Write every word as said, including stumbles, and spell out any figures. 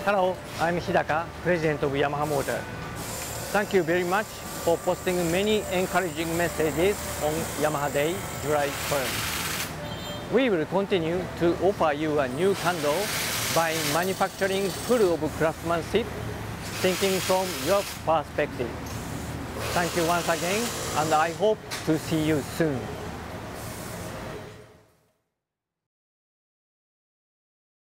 Hello, I'm Hidaka, President of Yamaha Motor. Thank you very much for posting many encouraging messages on Yamaha Day, July first. We will continue to offer you a new candle by manufacturing full of craftsmanship, thinking from your perspective. Thank you once again, and I hope to see you soon.